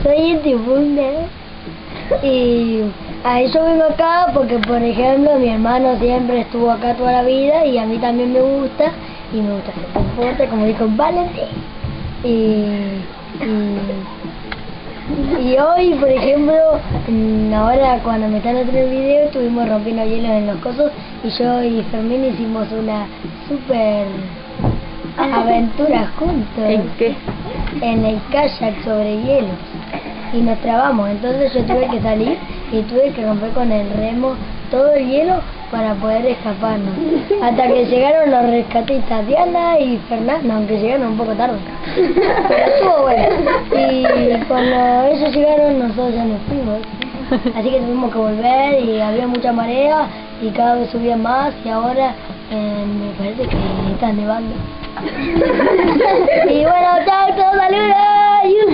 Soy Inti Funes y yo vengo acá porque, por ejemplo, mi hermano siempre estuvo acá toda la vida y a mí también me gusta y me gusta hacer deporte, como dijo Valentín. Y hoy, por ejemplo, ahora cuando me están haciendo el video, estuvimos rompiendo hielos en los cosos y yo y Fermín hicimos una super aventura juntos. ¿En qué? En el kayak sobre hielos y nos trabamos, entonces yo tuve que salir y tuve que romper con el remo todo el hielo para poder escaparnos, hasta que llegaron los rescatistas Diana y Fernanda, aunque llegaron un poco tarde, pero estuvo bueno. Y cuando ellos llegaron nosotros ya nos fuimos, así que tuvimos que volver y había mucha marea y cada vez subía más y ahora me parece que están nevando. Y bueno, chao, saludos.